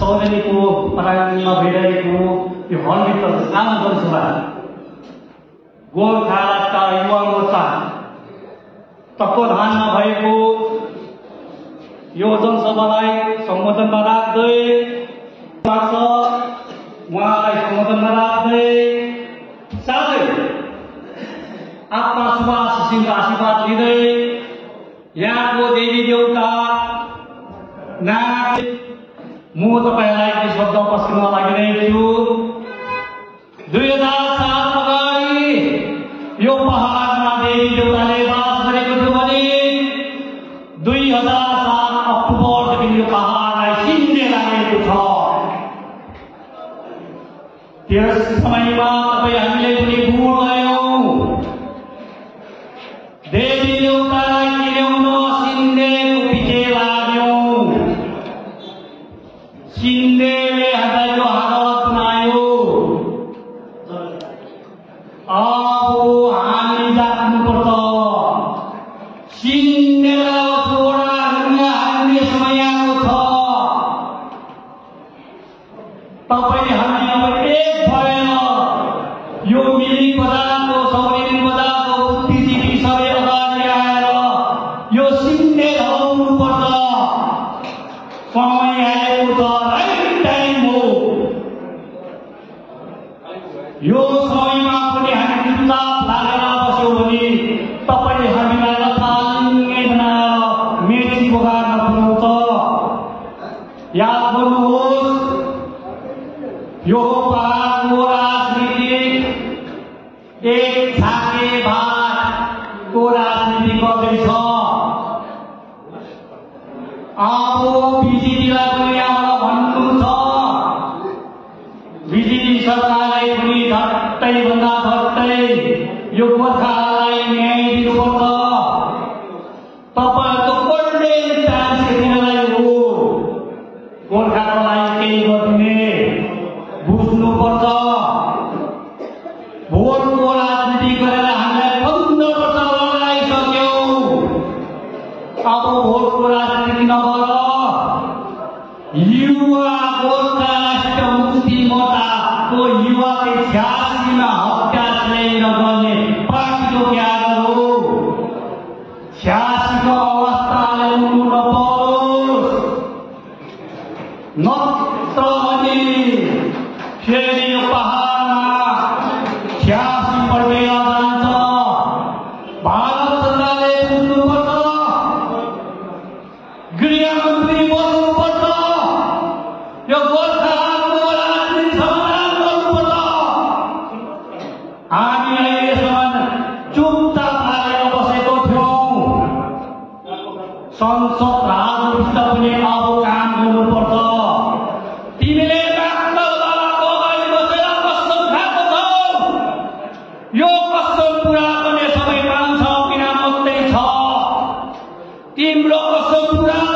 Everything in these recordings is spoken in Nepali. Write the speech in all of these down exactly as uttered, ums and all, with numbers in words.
सौजनीको परायणमा भइरहेको यो हलभित्र सानो जनसभा गोर्खा राष्ट्र युवा मोर्चा तत्वावधानमा भएको यो जनसभालाई सम्बोधनमा राख्दै उहाँलाई सम्बोधनमा राख्दै साथै आफ्ना सुभाष सिंहको आशीर्वाद लिँदै यहाँको देवी देवता नाथ म तपाईलाई केही शब्द पस्किन लागिरहेको छु। दुई हजार सात अगाडि यो पहाडमा देवी देवताले बास गरेको थियो भने दुई हजार सात अक्टोबरदेखि यो पहाडलाई सिन्ने लागेको छ। त्यस समयमा तपाईँ हामीले पनि भुल गयौँ। देवी देवतालाई किन्याउन सिन्देको पछि लाग्यौँ। सिन्देले हामीलाई यो हालत बनायो। अब हामी जाग्नुपर्छ। सिन्देलाई जोडा हाल्ने समय आएको छ। तपाईँ हामी अब एक भएर यो मिली बजारको सौरेनी बजारको बुद्धिजीवी सबै अगाडि आएर यो सिन्ने हराउनुपर्छ। समय आएको छ, राइट टाइम हो। यो समयमा पनि हामी चुपचाप लागेर बस्यौँ भने तपाईँले हामीलाई लथालिङ्गै बनाएर मेची बगारमा पुर्याउँछ। याद गर्नुहोस्, यो पहाडको राजनीति एक छाके भागको राजनीति गर्दैछ। अब बिजेपीलाई पनि यहाँबाट भन्नु छ, बिजेपी सरकारले पनि झट्टै भन्दा झट्टै यो गोर्खालाई न्याय दिनुपर्छ। तपाईँहरूको गोल्डेन चान्स दिनलाई हो गोर्खाको लागि केही गरिदिने बुझ्नुपर्छ। भोटको राजनीति गरेर हामीलाई पन्ध्र वर्ष लगाइसक्यौँ। अब भोटको राजनीति नगर युवा गोर्खा राष्ट्र मुक्ति मोर्चाको युवाले छ्यासीमा हत्या नगर्ने पार्टीको ज्ञान हो। छ्यासीको अवस्था ल्याउनु नपरोस्, नत्र भने फेरि यो पहाडमा छ्यासी पल्टेर जान्छ। भारत सरकारले बुझ्नुपर्छ, गृहमन्त्री बोल्नुपर्छ, यो गोर्खाको राजनीति समाधान गर्नुपर्छ। हामी अहिलेसम्म चुपचाप लागेर बसेको थियौँ। संसद राजभित्र पनि अब काम गर्नुपर्छ। तिमीले बाबाको अगाडि बसेर कसम खाएको छौ। यो कसम पुरा गर्ने समय पाँच छ महिना मात्रै छ। तिम्रो कसम पुरा गर।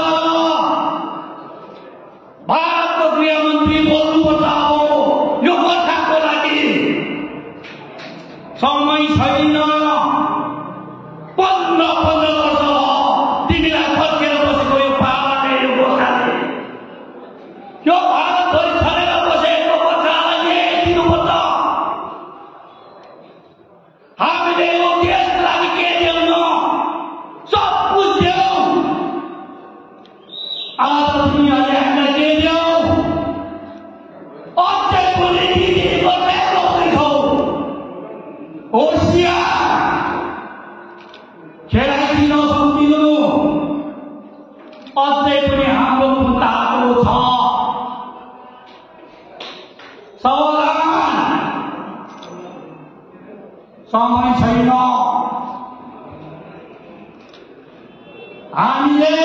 भारतको गृहमन्त्री बोल्नुपर्छ हो यो गोर्खाको लागि। समय छैन। पन्ध्र पन्ध्र वर्ष तिमीलाई फर्केर बसेको यो पहाडले, यो गोर्खाले, यो भारतभरि छरेर बसेको गोर्खालाई न्याय दिनुपर्छ। हामीले यो देशको लागि के ल्याउनु सब बुझ्यौँ। आज तिमीहरूले हामीलाई के ल्याऊ अझै पनि दिदी बसेको हुँदैछौ। होसियार, खेलाइदिन सक्दिनु। अझै पनि हाम्रो मुद्दाहरू छ। सावधान, समय छैन। हामीले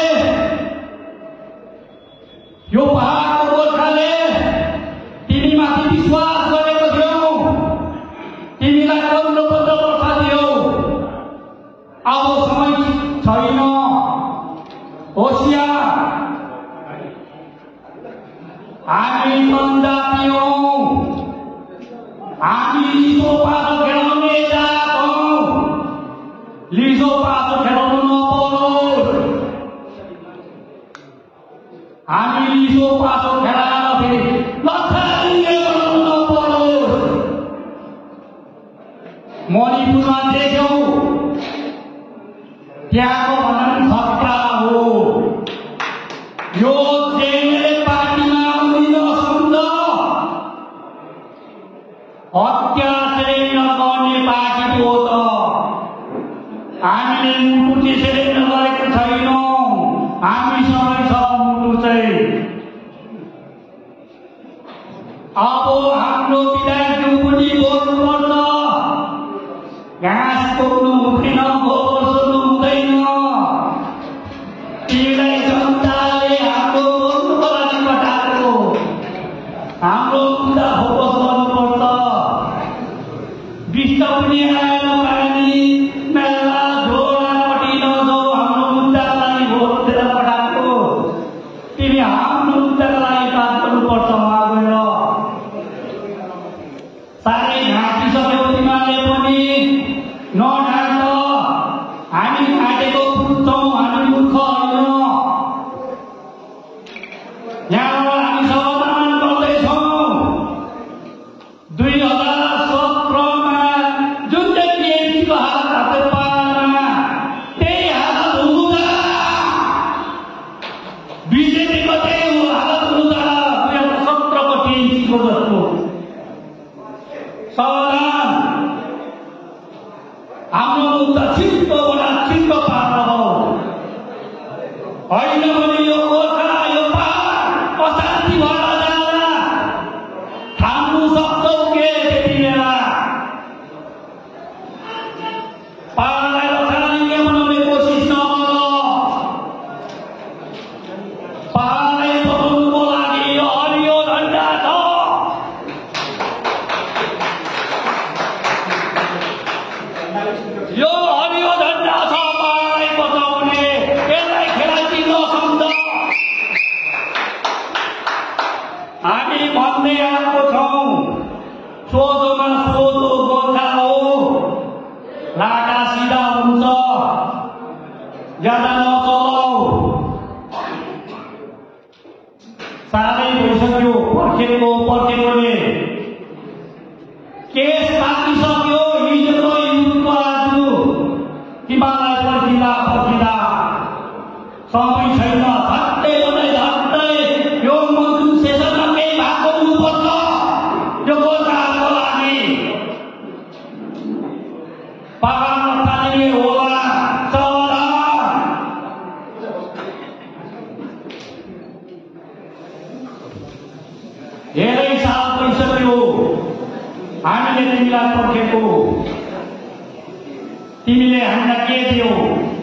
यो पहाडको गोर्खाले तिमीमाथि विश्वास गरेको थियौँ। तिमीलाई पन्ध्र पन्ध्र वर्ष दियौ। अब समय छैन। होसियार, हामी जनजाति हौँ। हामी लिजो पासो खेलाउने जात हौँ। लिजो पासो खेलाउनु नपरोस्। हामी लिजो पासो खेलाएर फेरि लथालिङ्गे बनाउन परोस्। मणिपुरमा देख्यौ त्यहाँको भनन खतरा हो। यो जेएनएलए पार्टीमा उभिन सुन्द हत्या चाहिँ नगर्ने पार्टी हो त। हामीले मुटु त्यसरी नगरेको छैनौँ। हामीसँगै छ मुटु चाहिँ। अब हाम्रो विधायकज्यू पनि बोल्नुपर्छ। घाँस बोक्नु हुँदैन, गोबर सोध्नु हुँदैन। तिमीलाई जनताले हाम्रो बोल्नुको लागि पठाएको। हाम्रो मुद्दा फोकस गर्नुपर्छ। विष्ट पनि आएन पानी मेला झोडापट्टि नजाऊ। हाम्रो मुद्दाको लागि भोट दिएर पठाएको। तिमी हाम्रो मुद्दाको लागि बात गर्नुपर्छ उहाँ गएर। साह्रै ढाँटिसक्यौ तिमीहरूले पनि। नढाँट। हामी ढाँटेको बुझ्छौँ, हामी मूर्ख होइन। यहाँबाट हामी समाधान गर्दैछौँ। दुई हजार सत्रमा जुन चाहिँ टिएमसीको हालत हातै पारमा त्यही हालत हुनु छ। बिजेपीको त्यही हालत हुनु छ। दुई हजार सत्रको टिएमसीको जस्तो समाधान हाम्रो मुद्दा छिटोभन्दा छिटो पार्न हो। होइन भने यो गोर्खा यो पहाड अशान्ति भएर जाँदा थाम्नु सक्छौ के त्यति बेला। पहाडलाई लथालिङ्गे बनाउने कोसिस नगर। पहाडलाई बचाउनुको लागि यो हरियो झन्डा छ। यो हरियो झन्डा छ पहाडलाई बचाउने। यसलाई खेलाइँची नसम्झ। हामी भन्दै आएको छौँ सोझोमा सोझो गोर्खा हो। लाटा सिधा हुन्छ। ज्यादा नचलाऊ। साह्रै भइसक्यो। पर्खेको पर्खेकोले केस पाकिसक्यो। हिजोको युद्धको आज तिमीलाई पर्खिँदा पर्खिँदा समय छैन। झट्टै भने झट्टै यो मजदुर सेसनमा केही भाग गर्नुपर्छ यो गोर्खाहरूको लागि। पहाड लथालिङ्गे होला। सावधान। धेरै साल भइसक्यो हामीले तिमीलाई पर्खेको। तिमीले हामीलाई के दियौ?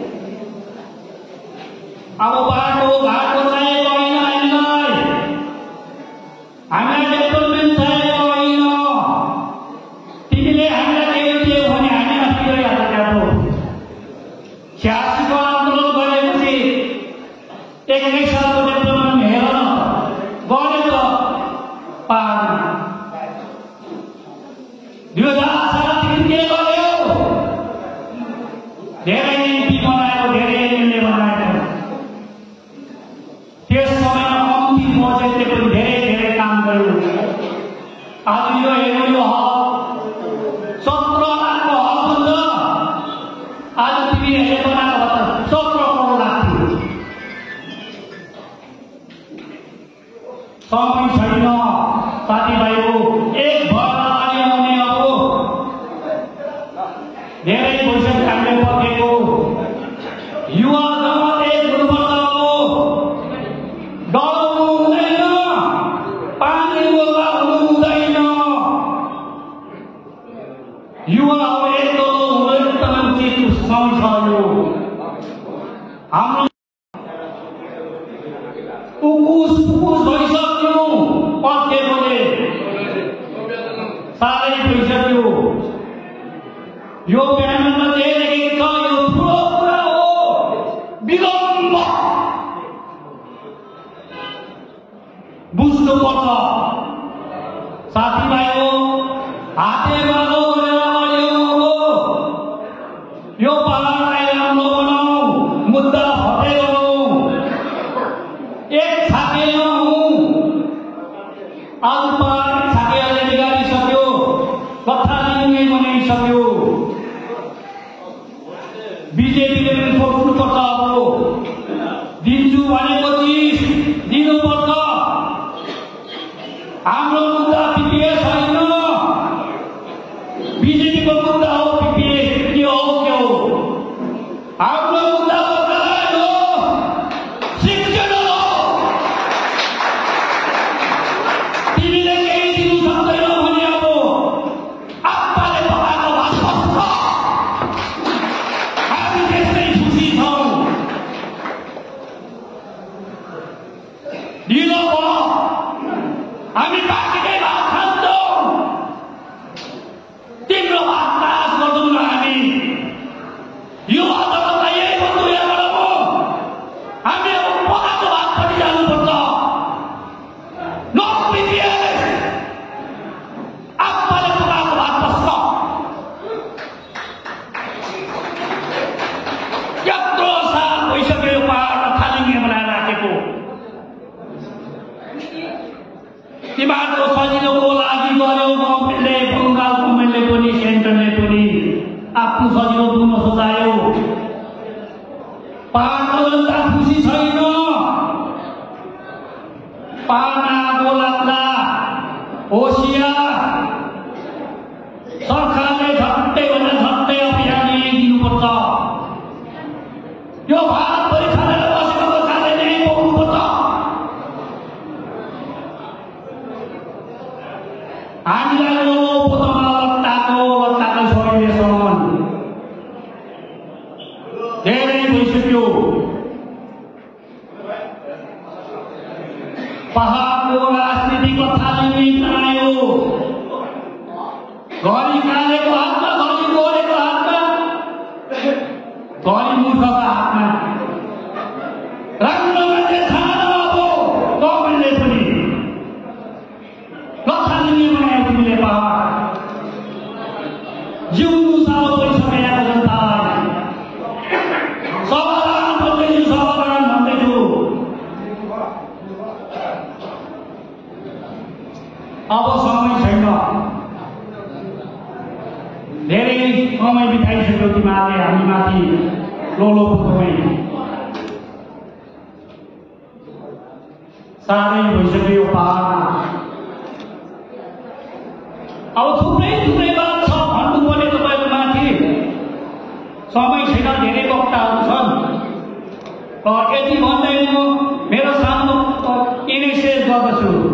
अब बाटो घाटो चाहिएको होइन हामीलाई। हामीलाई डेभलपमेन्ट चाहिएको होइन। तिमीले हामीलाई के दियौ भने हामी माथि गइहाल्छौ। छ्यासीको आन्दोलन गरेपछि एक्काइस सालको डेभलपमेन्ट हेर न गरेछ पहाडमा। दुई हजार सालदेखि के गर्यो? धेरै एमपी बनायो, धेरै एमएलए बनायो। त्यस समयमा कम्ती बजेटले पनि धेरै धेरै काम गर्यो। आज यो हेर्नु यो हल सत्र लाखको हल हुन्छ। आज तिमीहरूले बनाएको त सत्र करोड लाख थियो। समय छैन साथीभाइको। एक भएर पानी आउने अब धेरै भइसक्यो हामीले पर्खेको। युवा जमात एक हुनुपर्छ। डराउनु हुँदैन। पानी बोल्दा हुनु हुँदैन। युवाहरू एक दलो हुँदैन त मान्छे समय छ यो। हाम्रो उकुस पुकुस भइसक्यो पर्खेकोले। साह्रै भइसक्यो। यो प्यानलमा जे लेखेको छ यो ठुलो कुरा हो। विलम्ब बुझ्नुपर्छ साथीभाइ हो। हातेमा यो पहाडलाई राम्रो बनाऊ। मुद्दा फटे गरौँ। एक छाके नहौँ। आज पानी छाकेरले बिगारिसक्यो, कथालिङ्गे बनाइसक्यो। बीजेपीले पनि सोच्नुपर्छ, अब दिन्छु भनेको चिज दिनुपर्छ। हाम्रो मुद्दा पीपीएस होइन, बीजेपीको मुद्दा हो पीपीएस के हो के हो। हाम्रो मुद्दा गोर्खाल्यान्ड हो, शिक्षण हो। तिमीले केही दिनु सक्दैनौ भने अब आप्पाले पकाएको भात बस्छ। हामी त्यस्तै खुसी छौँ। ढिलो भयो, हामी पार्टीकै भात खान्छौँ। तिम्रो भात नाश गर्छौँ न हामी। यो अदालतलाई यही भन्नु यहाँबाट हो, हामी अब पकाएको भात पनि जानुपर्छ। नो पीपीएस, आप्पाले पकाएको भात बस्छ। यत्रो साल भइसक्यो यो पहाडमा थालिङ्गे बनाएर राखेको। तिमीहरूको सजिलोको लागि गर्यो गभर्मेन्टले, बङ्गाल गभर्मेन्टले पनि सेन्ट्रलले पनि आफ्नो सजिलो पुग्न सोचायो। पहाडको जनता खुसी छैन। पहाडमा आगो लाग्ला, होसियार। सरकारले झट्टै भन्दा झट्टै अभियान लिइदिनुपर्छ। यो भारतभरि खानेर बसेको गोर्खाले नै बोक्नुपर्छ। हामीलाई यो पोतमा लट्टाको लट्टाको छोडिदिएछन्। धेरै भइसक्यो। पहाडको राजनीतिको थालिङ्गे बनायो। घरि कालेको हातमा, घरि गोरेको हातमा, घरि मूर्खको हातमा। राम्रो मान्छे छैन अब गभर्मेन्टले पनि। थालिङ्गे बनायो तिमीले पहाड। जिउनु साउ भइसक्यो यहाँको जनतालाई। समाधान भन्दैछु, समाधान भन्दैछु। अब समय छैन। धेरै समय बिताइसक्यो तिमीहरूले हामीमाथि लोलो पुर्याउने। साह्रै भइसक्यो यो पहाडमा। अब थुप्रै थुप्रै बात छ भन्नुपर्ने तपाईँको माथि। समय छैन, धेरै वक्ताहरू छन्। यति भन्दै म मेरो सानो इनिसिएट गर्दछु।